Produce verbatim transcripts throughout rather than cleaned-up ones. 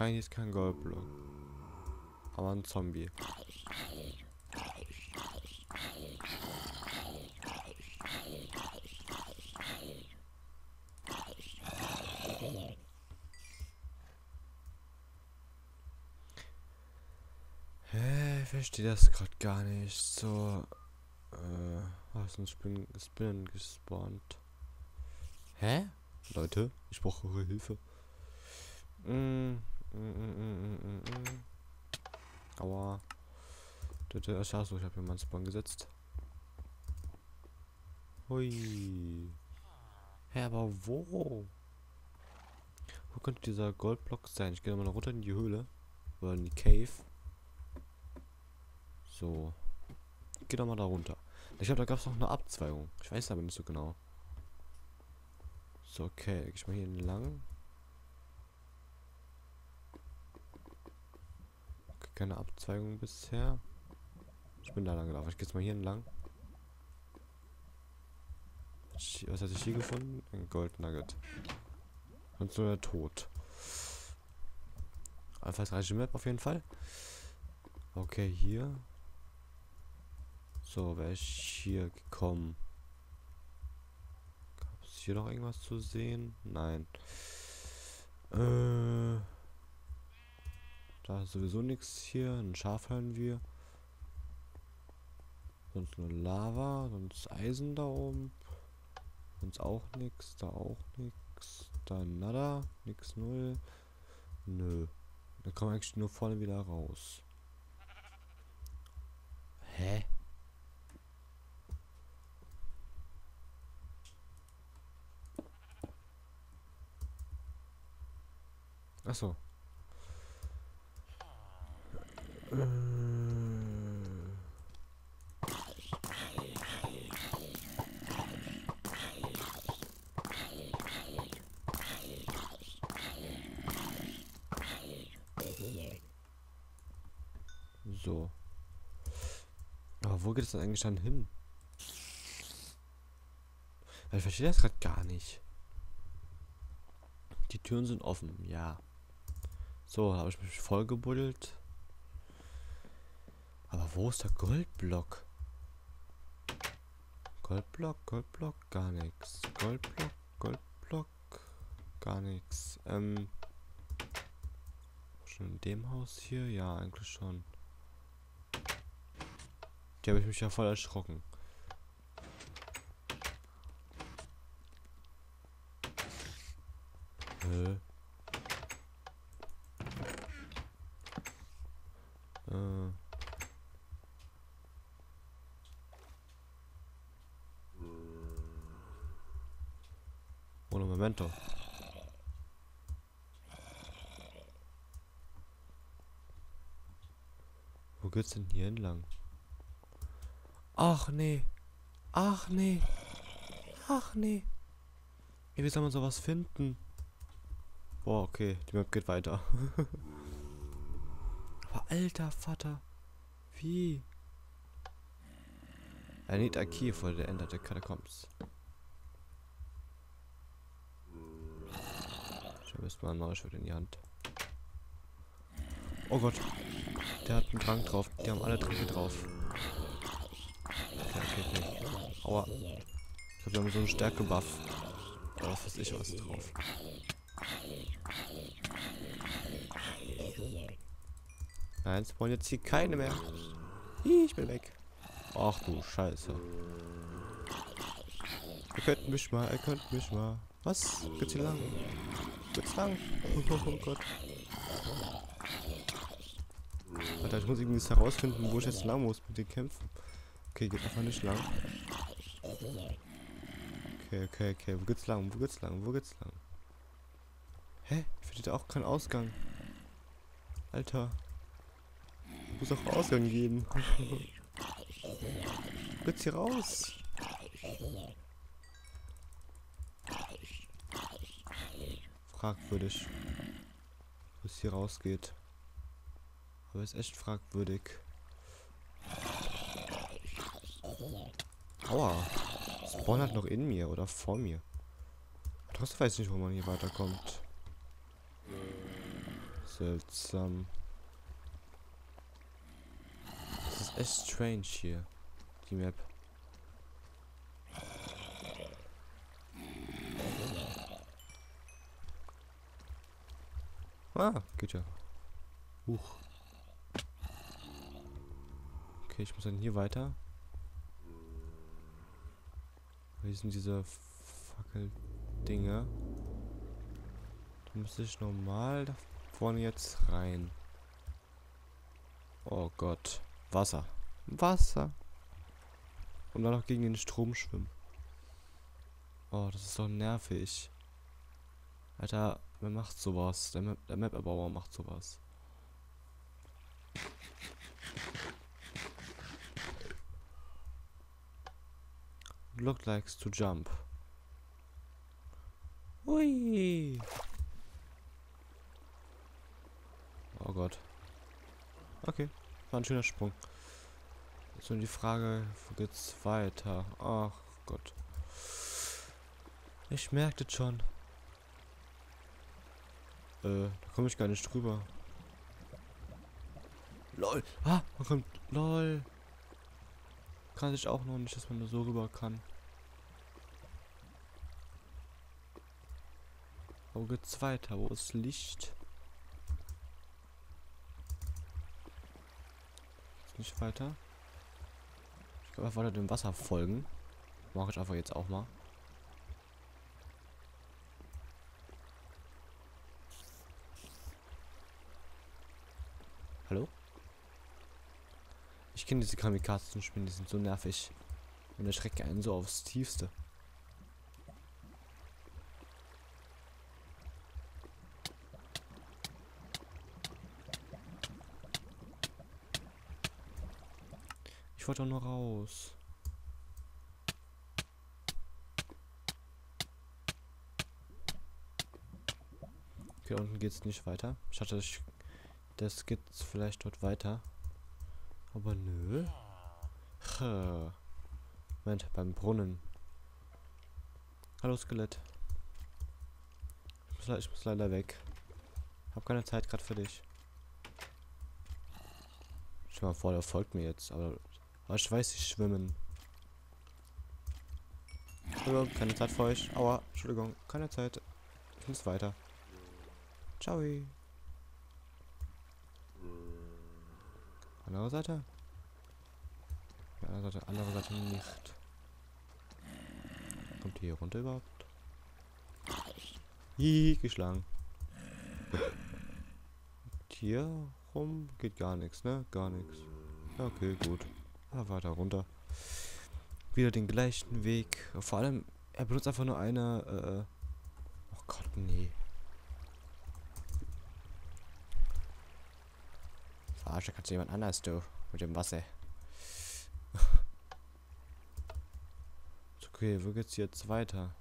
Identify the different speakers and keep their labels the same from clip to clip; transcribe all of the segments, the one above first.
Speaker 1: Nein, hier ist kein Goldblock. Aber ein Zombie. Hä, ich verstehe das gerade gar nicht. So, äh, was ist ein Spin Spinnen gespawnt? Hä? Leute, ich brauche eure Hilfe. Mm, mm, mm, mm, mm, mm. Aua. Achso, ich habe hier mal einen Spawn gesetzt. Hui. Hä, aber wo? Wo könnte dieser Goldblock sein? Ich gehe mal runter in die Höhle. Oder in die Cave. So. Ich gehe doch mal da runter. Ich glaube, da gab es noch eine Abzweigung. Ich weiß aber nicht so genau. So, okay. Gehe ich mal hier entlang. Okay, keine Abzweigung bisher. Ich bin da lang gelaufen. Ich gehe jetzt mal hier entlang. Was hatte ich hier gefunden? Ein Goldnugget. Und so der Tod. Einfallsreiche Map auf jeden Fall. Okay, hier. So, wäre ich hier gekommen. Gab es hier noch irgendwas zu sehen? Nein. Äh, da ist sowieso nichts hier. Ein Schaf hören wir. Sonst nur Lava, sonst Eisen da oben. Sonst auch nichts, da auch nichts. Da nada, nix null. Nö. Da kommen wir eigentlich nur vorne wieder raus. Hä? Achso. Äh. So. Aber wo geht es denn eigentlich dann hin? Weil ich verstehe das gerade gar nicht. Die Türen sind offen, ja. So, habe ich mich voll gebuddelt. Aber wo ist der Goldblock? Goldblock, Goldblock, gar nichts. Goldblock, Goldblock, gar nichts. Ähm. Schon in dem Haus hier? Ja, eigentlich schon. Die habe ich mich ja voll erschrocken. Hä? Äh. Ohne Memento. Wo geht's denn hier entlang? Ach nee. Ach nee. Ach nee. Ey, wie soll man sowas finden? Boah, okay. Die Map geht weiter. Aber alter Vater. Wie? I need a key for the end of the catacombs. Ich habe jetzt mal ein neues Schwert in die Hand. Oh Gott. Der hat einen Trank drauf. Die haben alle Tränke drauf. Okay, okay, okay. Aua. Ich habe da so einen Stärke-Buff. Oder was weiß ich was drauf. Nein, es wollen jetzt hier keine mehr. Hi, ich bin weg. Ach du Scheiße. Ihr könnt mich mal, ihr könnt mich mal. Was? Geht's hier lang? Geht's lang? Oh Gott. Alter, ich muss irgendwie herausfinden, wo ich jetzt lang muss mit den Kämpfen. Okay, geht einfach nicht lang. Okay, okay, okay. Wo geht's lang? Wo geht's lang? Wo geht's lang? Hä? Ich finde auch keinen Ausgang. Alter. Muss auch Ausgang geben. Wo geht's hier raus? Fragwürdig. Wo es hier rausgeht. Aber ist echt fragwürdig. Aua. Spawn hat noch in mir oder vor mir. Trotzdem weiß ich nicht, wo man hier weiterkommt. seltsam. Das ist echt strange hier, die Map. Ah, geht ja. Huch. Okay, ich muss dann hier weiter. Hier sind diese Fackel-Dinger. Da muss ich normal da vorne jetzt rein. Oh Gott. Wasser. Wasser. Und dann noch gegen den Strom schwimmen. Oh, das ist doch nervig. Alter, wer macht sowas? Der, Map der Map-Erbauer macht sowas. Look likes to jump. Hui. Oh Gott. Okay, war ein schöner Sprung. Jetzt nur die Frage, wo geht's weiter? Ach Gott. Ich merke das schon. Äh, da komme ich gar nicht drüber. Lol. Ah, man kommt. Lol. Kann ich auch noch nicht, dass man da so rüber kann. Wo geht's weiter? Wo ist Licht? Ist nicht weiter. Ich glaube, einfach dem Wasser folgen. Mache ich einfach jetzt auch mal. Hallo? Ich kenne diese Kamikaze-Spiele, die sind so nervig. Und erschrecken einen so aufs Tiefste. Ich wollte doch nur raus. Okay, unten geht's nicht weiter. Ich hatte, ich, das geht vielleicht dort weiter. Aber nö. Huh. Moment, beim Brunnen. Hallo Skelett. Ich muss, ich muss leider weg. Hab keine Zeit gerade für dich. Stell mal vor, der folgt mir jetzt, aber, aber ich weiß nicht schwimmen. Entschuldigung, keine Zeit für euch. Aua, Entschuldigung, keine Zeit. Ich muss weiter. Ciao. Andere Seite? Ja, andere Seite, andere Seite nicht. Kommt die hier runter überhaupt? Hihi, geschlagen. Hier rum geht gar nichts, ne? Gar nichts. Okay, gut. Ah, weiter runter. Wieder den gleichen Weg. Vor allem, er benutzt einfach nur eine, äh... oh Gott, nee. Verarsche kannst du jemand anders, du. Mit dem Wasser. Okay, wo geht's jetzt weiter?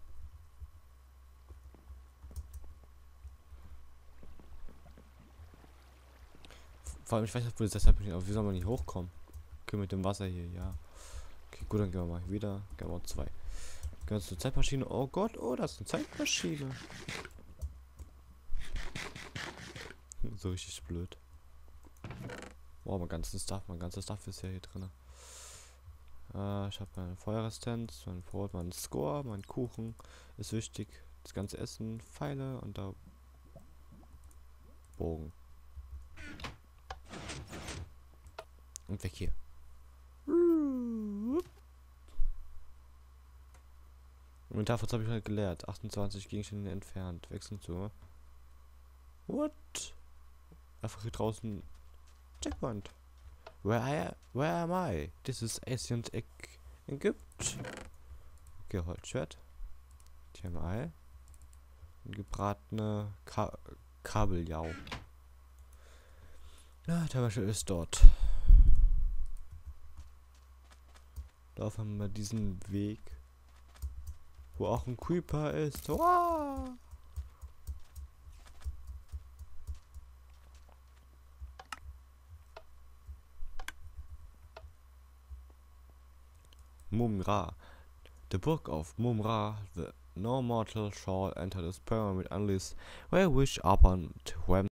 Speaker 1: Vor allem, ich weiß nicht, wo das deshalb nicht, aber wie soll man nicht hochkommen? Okay, mit dem Wasser hier, ja. Okay, gut, dann gehen wir mal wieder. Gehen wir mal zwei. Gehen wir zur Zeitmaschine. Oh Gott, oh, das ist eine Zeitmaschine. So richtig blöd. Wow, mein ganzes Stuff, mein ganzes Stuff ist ja hier drin. Äh, ich habe meine Feuerresistenz, mein Brot, mein Score, mein Kuchen. Ist wichtig. Das ganze Essen, Pfeile und da Bogen. Und weg hier. Und davon habe ich halt gelehrt. achtundzwanzig Gegenstände entfernt. Wechseln zu. What? Einfach hier draußen. Checkpoint. Where I, where am I? This is ancient Egypt. Okay, Holzschwert. T M I. Gebratene Ka Kabeljau. Ja, der Beispiel ist dort. Da haben wir diesen Weg, wo auch ein Creeper ist. Wow! Mumra. The Book of Mumra. The no mortal shall enter this pyramid unless we wish upon to